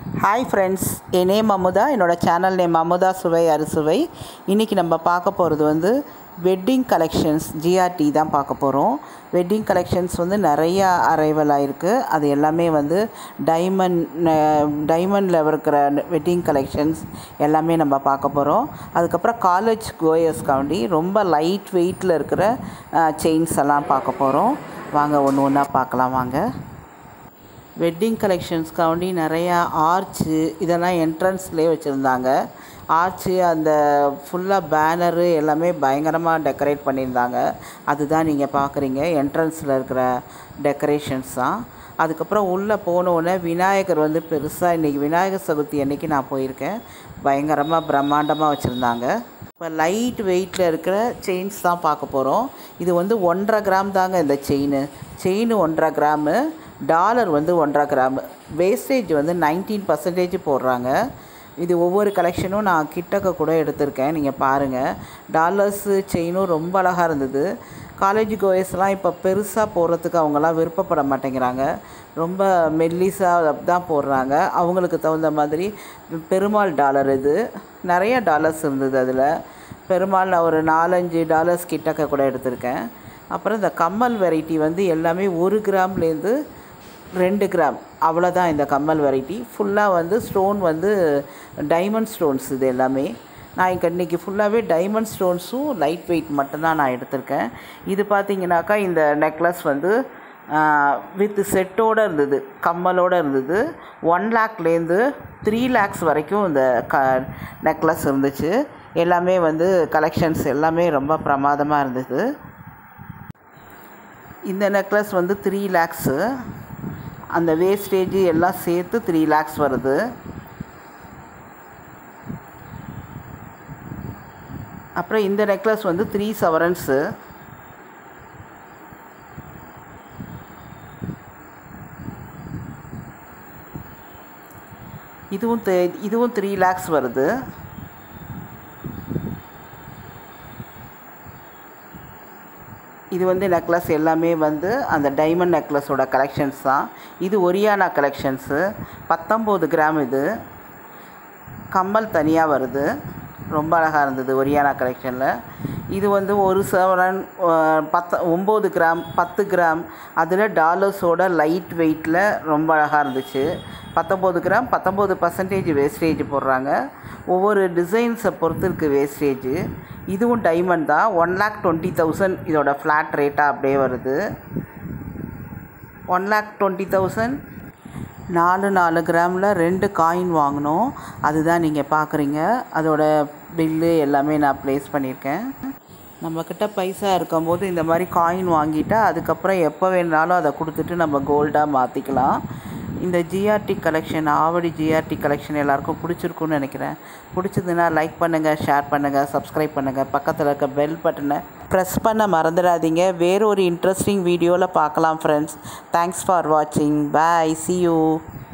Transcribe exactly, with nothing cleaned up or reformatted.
Hi friends, என் name Amutha. என்னோட channel name Amudha சுவை அறுசுவை. இன்றைக்கி நம்ம பார்க்க போகிறது வந்து wedding collections G R T தான் பார்க்க போகிறோம். வெட்டிங் கலெக்ஷன்ஸ் வந்து நிறையா அரைவல் ஆகிருக்கு. அது எல்லாமே வந்து டைமண்ட் டைமண்டில் இருக்கிற வெட்டிங் கலெக்ஷன்ஸ் எல்லாமே நம்ம பார்க்க போகிறோம். அதுக்கப்புறம் காலேஜ் கோயர்ஸ்காண்டி ரொம்ப லைட் வெயிட்டில் இருக்கிற செயின்ஸ் எல்லாம் பார்க்க போகிறோம். வாங்க ஒன்று ஒன்றா பார்க்கலாம் வாங்க. வெட்டிங் கலெக்ஷன்ஸ்க்காண்டி நிறையா ஆர்ச்சு இதெல்லாம் என்ட்ரன்ஸ்லேயே வச்சுருந்தாங்க. ஆர்ச்சு அந்த ஃபுல்லாக பேனரு எல்லாமே பயங்கரமாக டெக்கரேட் பண்ணியிருந்தாங்க. அதுதான் நீங்கள் பார்க்குறீங்க, என்ட்ரன்ஸில் இருக்கிற டெக்கரேஷன்ஸ் தான். அதுக்கப்புறம் உள்ளே போனோடனே விநாயகர் வந்து பெருசாக இன்றைக்கி விநாயகர் சதுர்த்தி அன்றைக்கி நான் போயிருக்கேன். பயங்கரமாக பிரம்மாண்டமாக வச்சுருந்தாங்க. இப்போ லைட் வெயிட்டில் இருக்கிற செயின்ஸ் தான் பார்க்க போகிறோம். இது வந்து ஒன்றரை கிராம் தாங்க இந்த செயின். செயின் ஒன்றரை கிராமு, டாலர் வந்து ஒன்றரை கிராமு, வேஸ்டேஜ் வந்து நைன்டீன் பர்சன்டேஜ் போடுறாங்க. இது ஒவ்வொரு கலெக்ஷனும் நான் கிட்டக்க கூட எடுத்திருக்கேன், நீங்கள் பாருங்கள். டாலர்ஸு செயினும் ரொம்ப அழகாக இருந்தது. காலேஜ் கோயர்ஸ்லாம் இப்போ பெருசாக போடுறதுக்கு அவங்களாம் விருப்பப்பட மாட்டேங்கிறாங்க. ரொம்ப மெல்லிஸாக தான் போடுறாங்க. அவங்களுக்கு தகுந்த மாதிரி பெருமாள் டாலர் இது நிறைய டாலர்ஸ் இருந்தது. அதில் பெருமாள் நான் ஒரு நாலஞ்சு டாலர்ஸ் கிட்டக்க கூட எடுத்திருக்கேன். அப்புறம் இந்த கம்மல் வெரைட்டி வந்து எல்லாமே ஒரு கிராம்லேருந்து ரெண்டு கிராம் அவ்வளோதான். இந்த கம்மல் வெரைட்டி ஃபுல்லாக வந்து ஸ்டோன் வந்து டைமண்ட் ஸ்டோன்ஸ். இது எல்லாமே நான் இங்கே இன்றைக்கி ஃபுல்லாகவே டைமண்ட் ஸ்டோன்ஸும் லைட் வெயிட் மட்டும்தான் நான் எடுத்திருக்கேன். இது பார்த்திங்கனாக்கா இந்த நெக்லஸ் வந்து வித் செட்டோடு இருந்தது, கம்மலோடு இருந்தது. ஒன் லேக்லேருந்து த்ரீ லேக்ஸ் வரைக்கும் இந்த க நெக்லஸ் இருந்துச்சு. எல்லாமே வந்து கலெக்ஷன்ஸ் எல்லாமே ரொம்ப பிரமாதமாக இருந்தது. இந்த நெக்லஸ் வந்து த்ரீ லேக்ஸு, அந்த வேஸ்டேஜ் எல்லாம் சேர்த்து த்ரீ லேக்ஸ் வருது. அப்புறம் இந்த நெக்லஸ் வந்து த்ரீ சவரன்ஸு. இதுவும் இதுவும் த்ரீ லேக்ஸ் வருது. இது வந்து நெக்லஸ் எல்லாமே வந்து அந்த டைமண்ட் நெக்லஸோட கலெக்ஷன்ஸ் தான். இது ஒரியானா கலெக்ஷன்ஸு, பத்தொம்போது கிராம். இது கம்மல் தனியாக வருது, ரொம்ப அழகாக இருந்தது ஒரியானா கலெக்ஷனில். இது வந்து ஒரு சவரன் பத்து ஒம்பது கிராம் பத்து கிராம் அதில் டாலர்ஸோட லைட் வெயிட்டில் ரொம்ப அழகாக இருந்துச்சு. பத்தொம்போது கிராம் பத்தொம்போது பர்சன்டேஜ் வேஸ்டேஜ் போடுறாங்க. ஒவ்வொரு டிசைன்ஸை பொறுத்து இருக்குது வேஸ்டேஜ். இதுவும் டைமண்ட் தான். ஒன் லேக் டுவெண்ட்டி தௌசண்ட் இதோட ஃப்ளாட் ரேட்டாக அப்படியே வருது. ஒன் லேக் டுவெண்ட்டி தௌசண்ட் நாலு நாலு கிராமில் ரெண்டு காயின் வாங்கினோம். அதுதான் நீங்கள் பார்க்குறீங்க. அதோட பில்லு எல்லாமே நான் ப்ளேஸ் பண்ணியிருக்கேன். நம்மக்கிட்ட பைசா இருக்கும்போது இந்த மாதிரி காயின் வாங்கிட்டால் அதுக்கப்புறம் எப்போ வேணாலும் அதை கொடுத்துட்டு நம்ம கோல்டாக மாற்றிக்கலாம். இந்த G R T collection, Avadi G R T collection எல்லாருக்கும் பிடிச்சிருக்குன்னு நினைக்கிறேன். பிடிச்சதுன்னா லைக் பண்ணுங்கள், ஷேர் பண்ணுங்கள், சப்ஸ்கிரைப் பண்ணுங்கள். பக்கத்தில் இருக்க பெல் பட்டனை ப்ரெஸ் பண்ண மறந்துடாதீங்க. வேறு ஒரு இன்ட்ரெஸ்டிங் வீடியோவில் பார்க்கலாம் ஃப்ரெண்ட்ஸ். தேங்க்ஸ் ஃபார் வாட்சிங். பாய், see you.